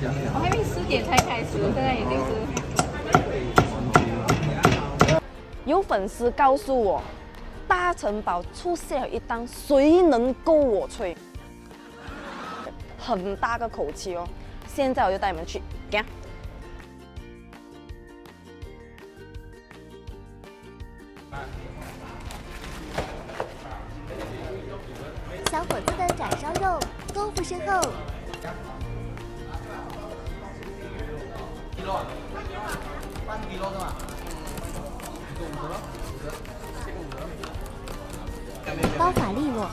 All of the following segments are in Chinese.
我还以为4点才开始，现在已经是。 有粉丝告诉我，大城堡出现了一档谁能够我吹，很大个口气哦。现在我就带你们去，给。 小伙子的斩烧肉，功夫深厚。刀法利落。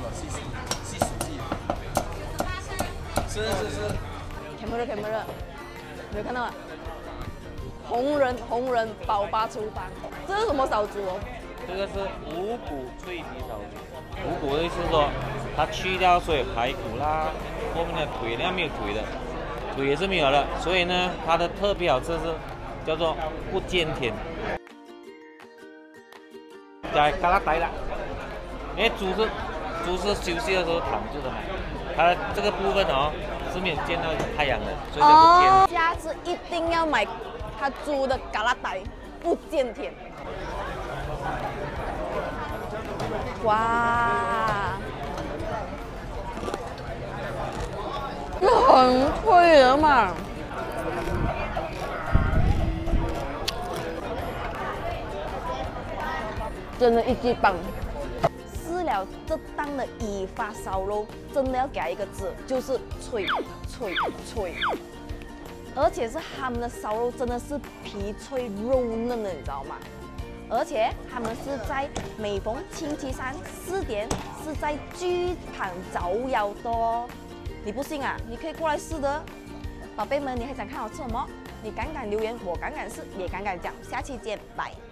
是。 camera，没有看到啊？红人宝巴厨房，这是什么烧猪哦？ 这个是无骨脆皮烧猪。无骨的意思是说，它去掉所有排骨啦，后面的腿那没有腿的，腿也是没有的，所以呢，它的特别好吃是叫做不见甜。在嘎拉呆了，因为猪是休息的时候躺住的嘛，它这个部分哦是没有见到太阳的，所以它不见。 下次一定要买它猪的嘎拉呆，不见甜。哇，很脆的嘛。真的一级棒！吃了这档的乙发烧肉，真的要给它一个字，就是脆。而且是他们的烧肉真的是皮脆肉嫩的，你知道吗？而且他们是在每逢星期三4点是在剧场早腰的哦。你不信啊？你可以过来试的。宝贝们，你还想看我吃什么？你敢留言，我敢试，也敢讲。下期见，拜。